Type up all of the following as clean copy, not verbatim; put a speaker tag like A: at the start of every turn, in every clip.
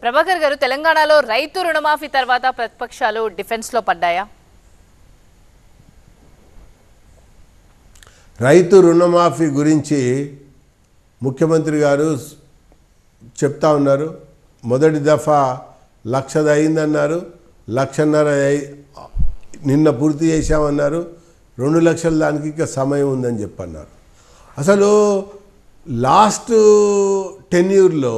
A: ప్రభాకర్ గారు, తెలంగాణలో రైతు రుణమాఫీ తర్వాత ప్రతిపక్షాలు డిఫెన్స్ లో పడ్డాయా?
B: రైతు రుణమాఫీ గురించి ముఖ్యమంత్రి గారు చెప్తా ఉన్నారు. మొదటి దఫా 1,00,000 అయిందన్నారు, 1,50,000 నిన్న పూర్తి చేశామన్నారు, 2 లక్షల దానికి ఇంకా సమయం ఉందని చెప్పన్నారు. అసలు లాస్ట్ టెన్యూర్లో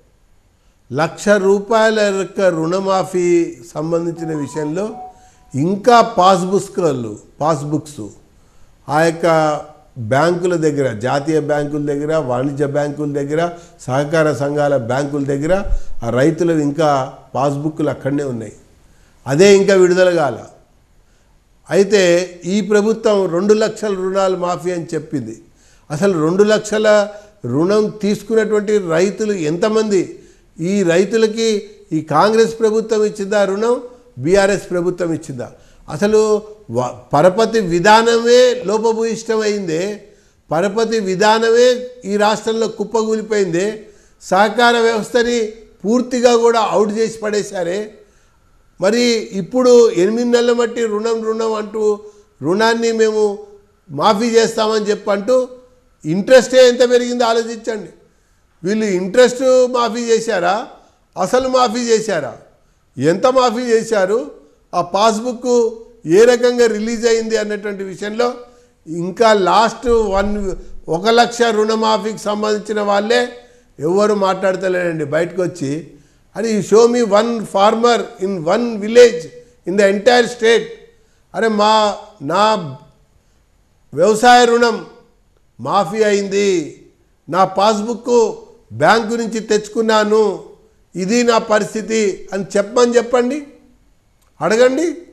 B: ₹1,00,000 రుణమాఫీ సంబంధించిన విషయంలో ఇంకా పాస్బుక్స్ ఆ యొక్క బ్యాంకుల దగ్గర, జాతీయ బ్యాంకుల దగ్గర, వాణిజ్య బ్యాంకుల దగ్గర, సహకార సంఘాల బ్యాంకుల దగ్గర ఆ రైతులు ఇంకా పాస్బుక్లు అక్కడనే ఉన్నాయి. అదే ఇంకా విడుదల కాల. అయితే ఈ ప్రభుత్వం 2 లక్షల రుణాలు మాఫీ అని చెప్పింది. అసలు 2 లక్షల రుణం తీసుకున్నటువంటి రైతులు ఎంతమంది? ఈ రైతులకి ఈ కాంగ్రెస్ ప్రభుత్వం ఇచ్చిందా రుణం, బీఆర్ఎస్ ప్రభుత్వం ఇచ్చిందా? అసలు పరపతి విధానమే లోపభూయిష్టమైందే, పరపతి విధానమే ఈ రాష్ట్రంలో కుప్పగూలిపోయిందే, సహకార వ్యవస్థని పూర్తిగా కూడా అవుట్ చేసి పడేశారే. మరి ఇప్పుడు 8 నెలల మట్టి రుణం అంటూ రుణాన్ని మేము మాఫీ చేస్తామని చెప్పంటూ ఇంట్రెస్టే ఎంత పెరిగిందో ఆలోచించండి. వీళ్ళు ఇంట్రెస్ట్ మాఫీ చేశారా, అసలు మాఫీ చేశారా, ఎంత మాఫీ చేశారు, ఆ పాస్బుక్ ఏ రకంగా రిలీజ్ అయింది అన్నటువంటి విషయంలో ఇంకా లాస్ట్ 1 లక్ష రుణమాఫీకి సంబంధించిన వాళ్ళే ఎవరు మాట్లాడతలేరండి బయటకు వచ్చి. అని show me 1 farmer in 1 village in the entire state. అరే నా వ్యవసాయ రుణం మాఫీ అయింది, నా పాస్బుక్ బ్యాంకు నుంచి తెచ్చుకున్నాను, ఇది నా పరిస్థితి అని చెప్పండి, అడగండి.